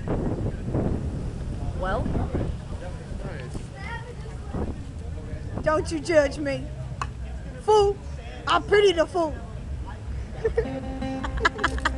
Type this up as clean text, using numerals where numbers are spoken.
Well, Don't you judge me. Fool, I pity the fool.